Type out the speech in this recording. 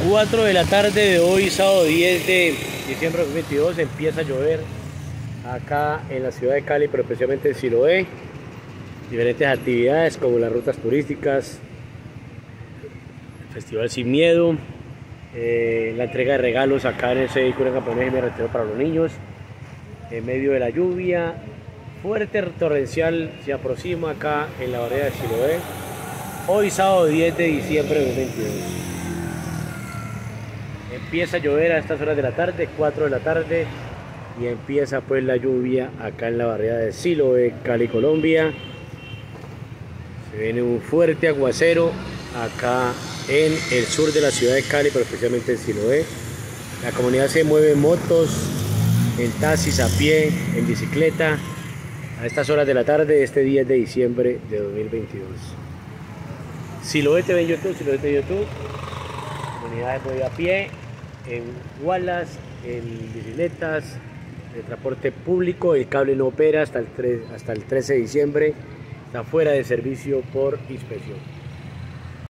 4 de la tarde de hoy, sábado 10 de diciembre de 2022, empieza a llover acá en la ciudad de Cali, pero especialmente en Siloé. Diferentes actividades como las rutas turísticas, el Festival Sin Miedo, la entrega de regalos acá en ese vehículo japonés y me retiro para los niños. En medio de la lluvia, fuerte torrencial se aproxima acá en la barriada de Siloé. Hoy sábado 10 de diciembre de 2022. Empieza a llover a estas horas de la tarde, 4 de la tarde, y empieza pues la lluvia acá en la barriada de Siloé, Cali, Colombia. Se viene un fuerte aguacero acá en el sur de la ciudad de Cali, pero especialmente en Siloé. La comunidad se mueve en motos, en taxis, a pie, en bicicleta, a estas horas de la tarde, este 10 de diciembre de 2022. Siloé TV en YouTube, Siloé TV en YouTube. Comunidad se mueve a pie, en Wallace, en bicicletas, de transporte público. El cable no opera hasta el 13 de diciembre, está fuera de servicio por inspección.